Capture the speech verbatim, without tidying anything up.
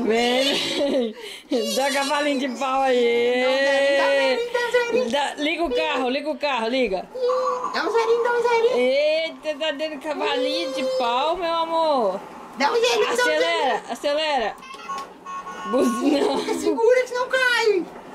Vem, vem. Dá cavalinho de pau aí. Dá um zerinho, dá um zerinho, dá um zerinho. Dá- liga o carro, liga o carro, liga. Dá um zerinho, dá um zerinho. Eita, tá dando cavalinho de pau, meu amor. Dá um zerinho, dá um zerinho. Acelera, acelera. Buzina. Segura que senão cai.